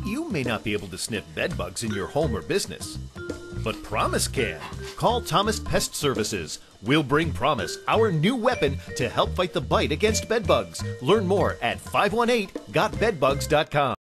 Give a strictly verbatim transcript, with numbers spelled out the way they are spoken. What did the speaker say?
You may not be able to sniff bedbugs in your home or business, but Promise can. Call Thomas Pest Services. We'll bring Promise, our new weapon, to help fight the bite against bedbugs. Learn more at five one eight got bedbugs dot com.